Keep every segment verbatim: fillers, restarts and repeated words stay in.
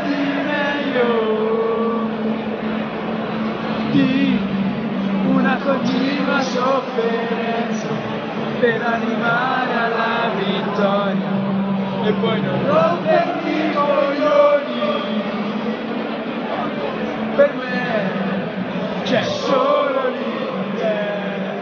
di meglio di una continua sofferenza per animare alla vittoria e poi non rompermi i coglioni. Per me c'è solo l'Inter.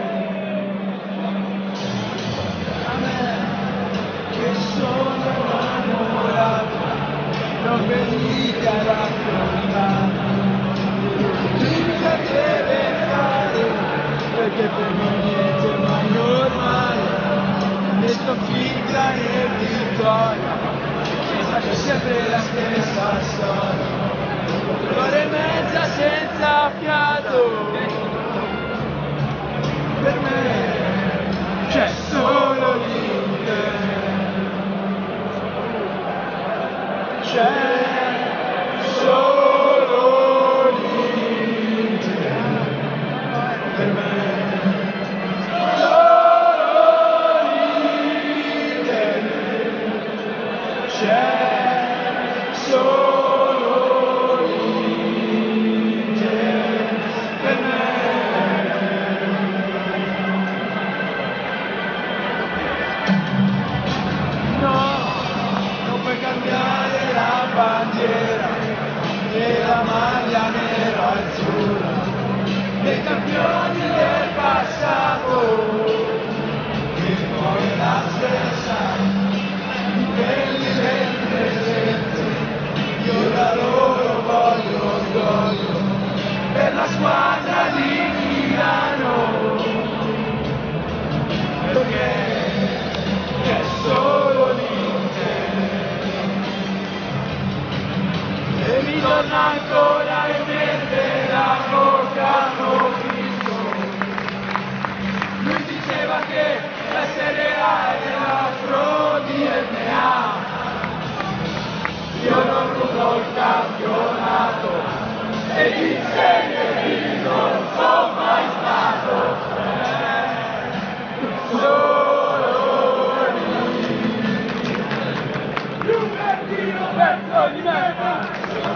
A me che sono innamorato non venite a raccontare l'unica deve fare, perché per me niente è mai normale. E sconfitta e vittoria faccio sempre la stessa storia, un'ora e mezza senza fiato. Per me c'è solo l'Inter, c'è solo l'Inter. Per me c'è solo l'Inter. Per me no, non puoi cambiare la bandiera e la maglia nero-azzurra dei campioni del passato, che poi è la stessa quelli del presente. Io da loro voglio orgoglio per la squadra di Milano, perché c'è solo l'Inter. E mi torna ancora in mente la bocca hanno visto. Lui diceva che la Serie A era pro D N A. Io non rubo il campionato e di Serie B non sono mai stato. Solo lì. Giubertino verso di me.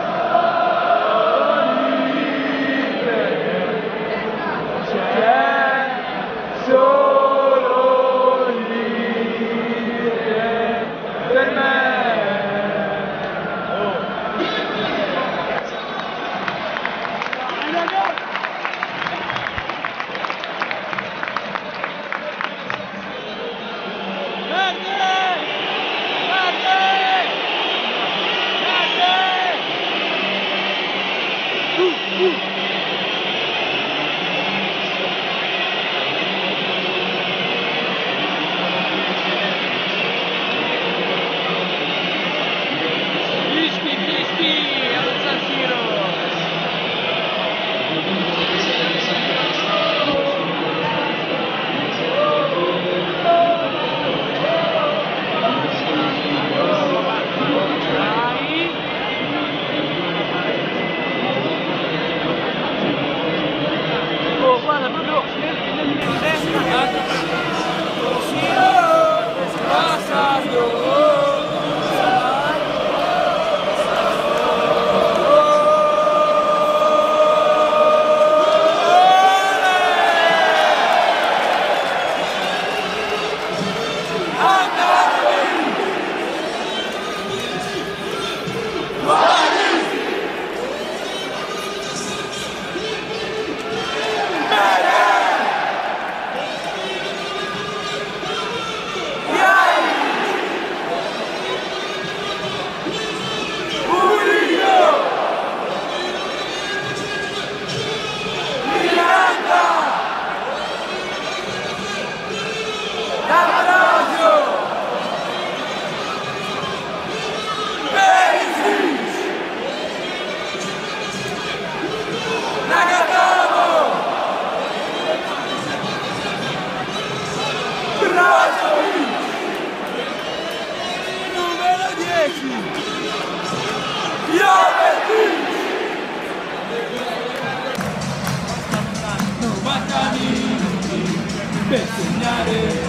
Per segnare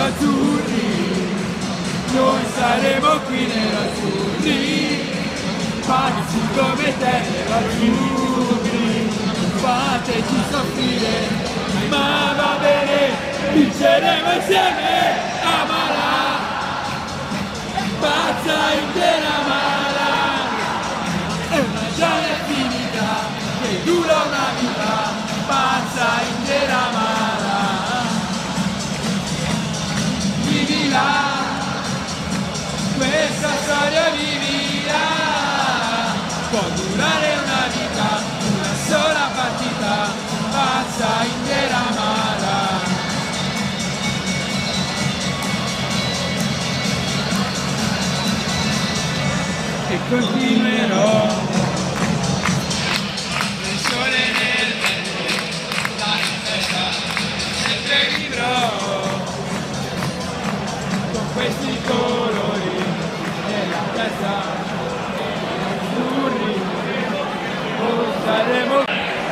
nerazzurri, noi saremo qui nerazzurri, pazzi come te, alcuni fateci soffrire, ma va bene, vinceremo insieme, amala, pazza intera mala, è una gioia finita che dura una vita, pazza intera mala, vivila, questa storia vivila, può durare una vita, una sola partita, pazza intera mala. E continuerò, nel sole nel vento, la testa, sempre vivrò, con questi colori nella testa, azzurri, non saremo.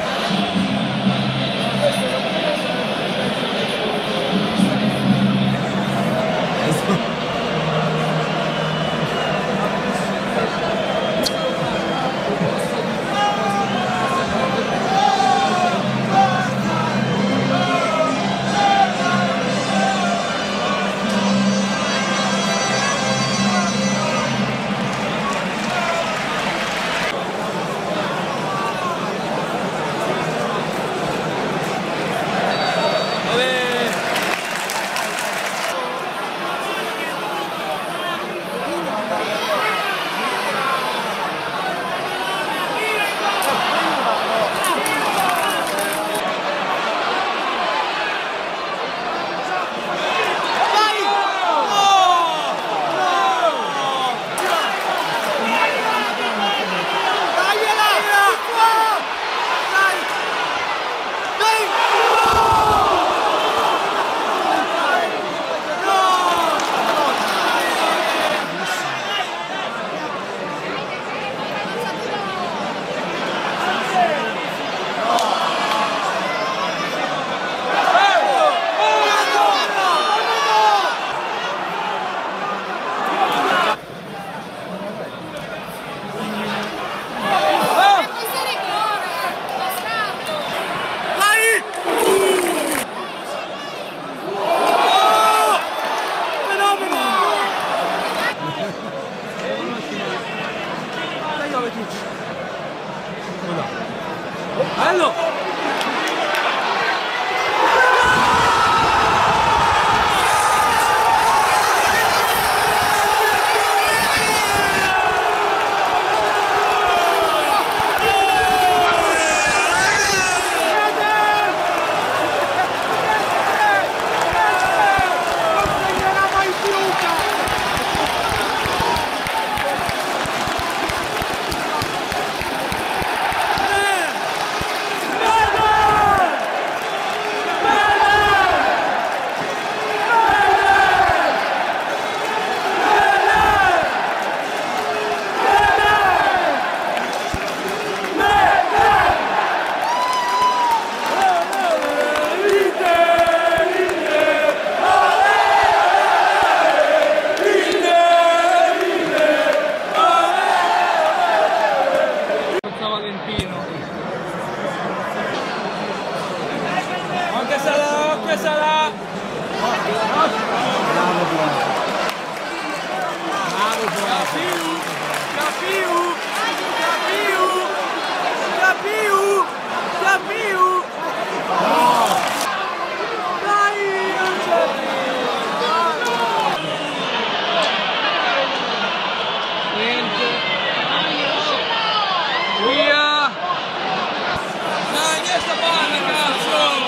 Bello! Anche sarà, anche sarà. Bravo, bravo. Capiu, capiu, capiu, capiu, capiu. Dai, non c'è niente. Via. Dai, questa palla, cazzo.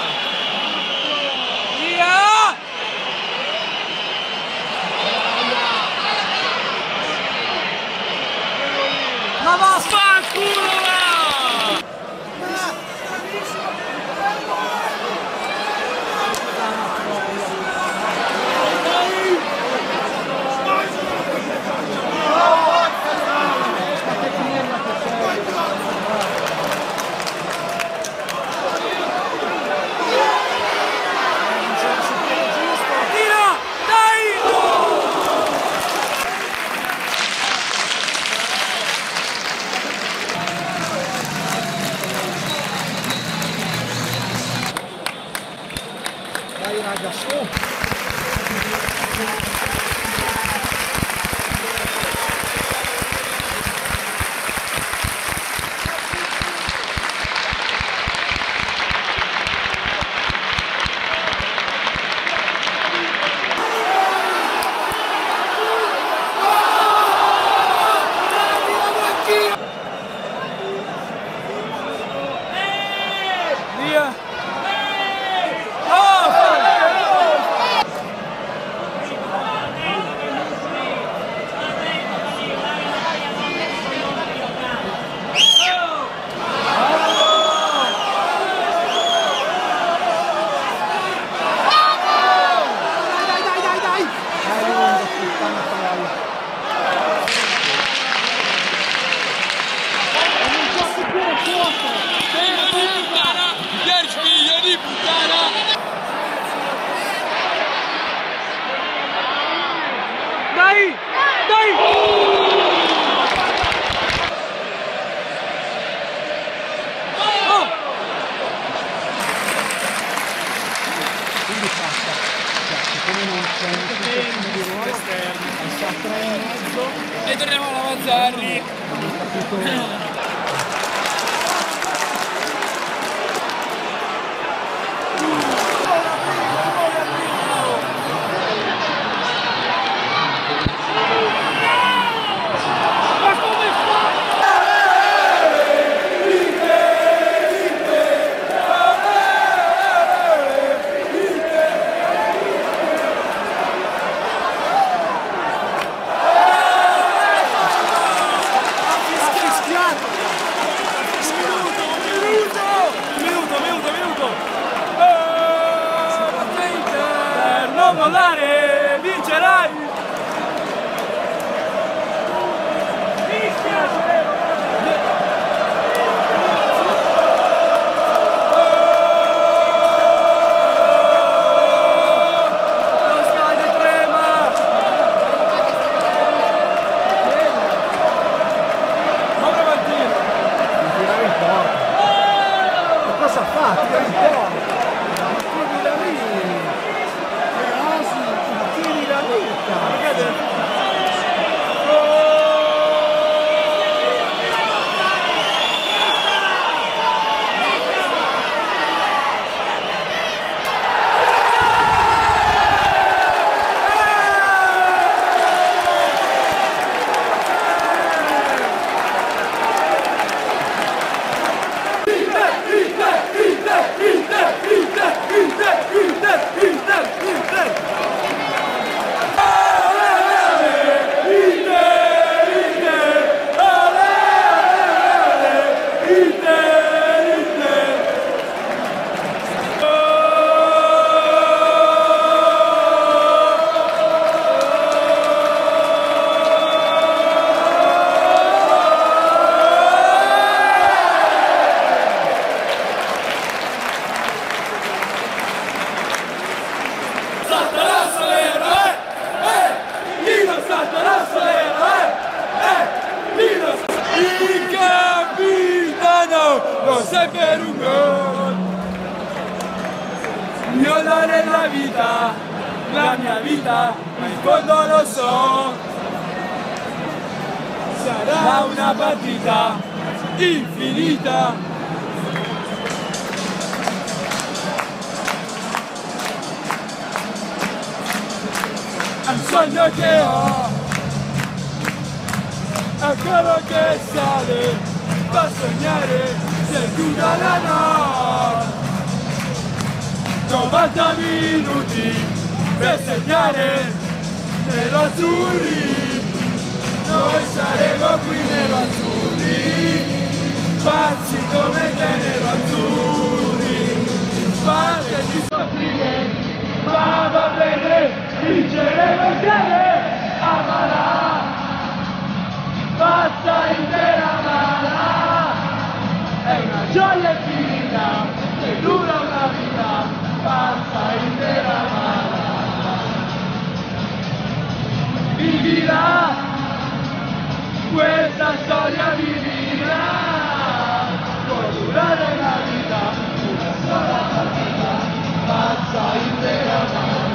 Ma vaffanculo va! Non mollare, vincerai! Lo stadio trema! Ma prova il tiro! Non tirare in porta! Ma cosa fa? Tira in porta! Il capitano lo sai per un gol. Violare la vita, la mia vita, ma in fondo lo so. Sarà una partita infinita. È un sogno che ho, è quello che sale, fa sognare, se chiuda la notte. novanta minuti per segnare nero-azzurri, noi saremo qui nero-azzurri, pazzi come te nero-azzurri, parte di soffrire, ma va bene, vinceremo insieme, amala. Pazza intera mala, è una gioia infinita, che dura una vita, pazza intera mala. Vivila, questa storia vivila, può durare una vita, una sola partita, pazza intera mala.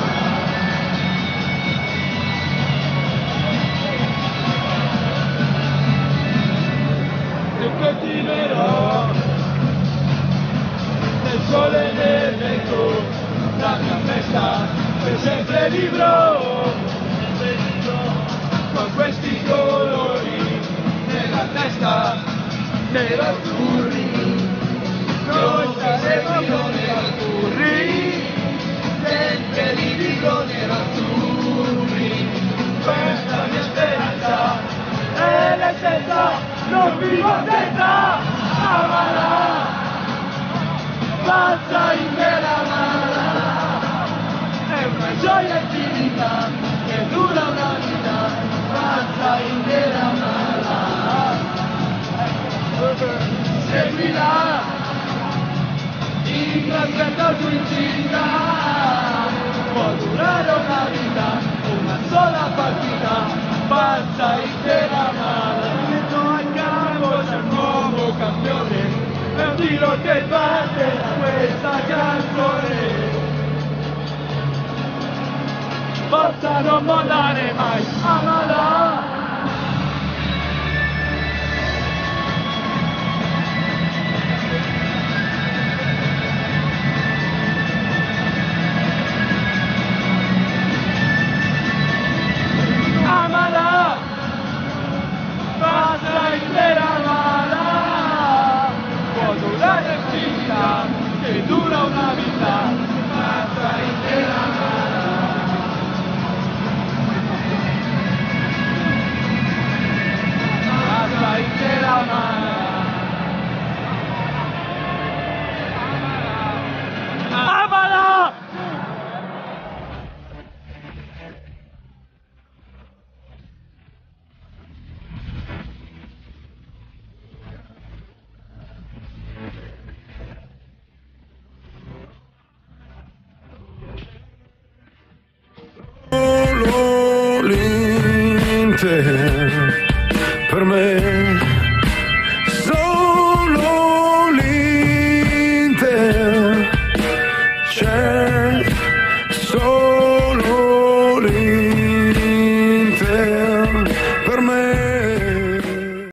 E continuerò nel sole e nel vento, la mia festa per sempre vivrò, con questi colori nella testa, nero-azzurri, noi saremo nero-azzurri, sempre li dico nero-azzurri, questa mia speranza è l'essenza. Non vivo senza amala, pazza intera mala, è una gioia infinita che dura una vita, pazza intera mala. Seguila, in trasferta tu incinta, può durare una vita, una sola partita, pazza intera mala. C'è un nuovo campione, è un tiro che parte da questa canzone. Forza non mollare mai, amala. una vita, passa intera amara. Passa intera amara. Amala! Solo l'Inter per me